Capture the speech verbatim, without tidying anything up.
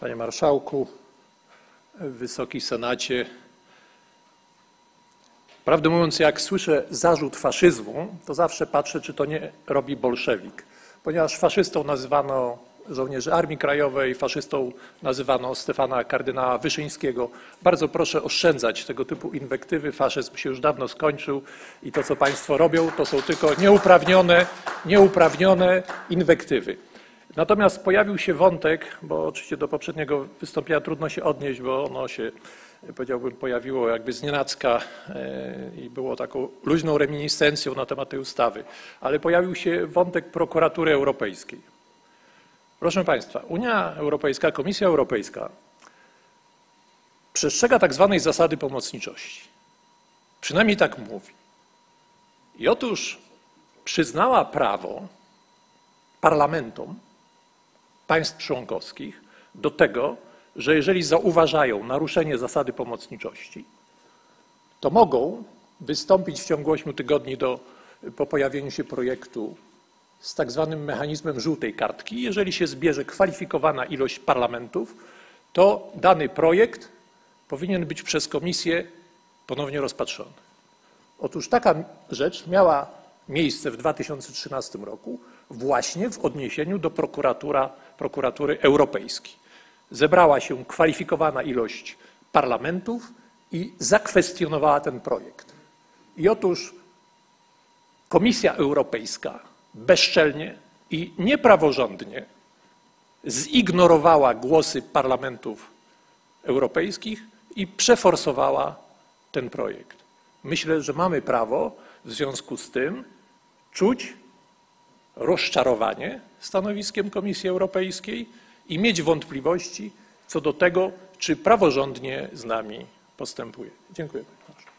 Panie Marszałku, Wysoki Senacie, prawdę mówiąc, jak słyszę zarzut faszyzmu, to zawsze patrzę, czy to nie robi bolszewik, ponieważ faszystą nazywano żołnierzy Armii Krajowej, faszystą nazywano Stefana kardynała Wyszyńskiego. Bardzo proszę oszczędzać tego typu inwektywy, faszyzm się już dawno skończył i to, co państwo robią, to są tylko nieuprawnione, nieuprawnione inwektywy. Natomiast pojawił się wątek, bo oczywiście do poprzedniego wystąpienia trudno się odnieść, bo ono się, powiedziałbym, pojawiło jakby znienacka i było taką luźną reminiscencją na temat tej ustawy, ale pojawił się wątek prokuratury europejskiej. Proszę Państwa, Unia Europejska, Komisja Europejska przestrzega tak zwanej zasady pomocniczości. Przynajmniej tak mówi. I otóż przyznała prawo parlamentom państw członkowskich do tego, że jeżeli zauważają naruszenie zasady pomocniczości, to mogą wystąpić w ciągu ośmiu tygodni do, po pojawieniu się projektu z tak zwanym mechanizmem żółtej kartki. Jeżeli się zbierze kwalifikowana ilość parlamentów, to dany projekt powinien być przez Komisję ponownie rozpatrzony. Otóż taka rzecz miała miejsce w dwa tysiące trzynastym roku właśnie w odniesieniu do prokuratura, prokuratury europejskiej. Zebrała się kwalifikowana ilość parlamentów i zakwestionowała ten projekt. I otóż Komisja Europejska bezczelnie i niepraworządnie zignorowała głosy parlamentów europejskich i przeforsowała ten projekt. Myślę, że mamy prawo w związku z tym czuć rozczarowanie stanowiskiem Komisji Europejskiej i mieć wątpliwości co do tego, czy praworządnie z nami postępuje. Dziękuję.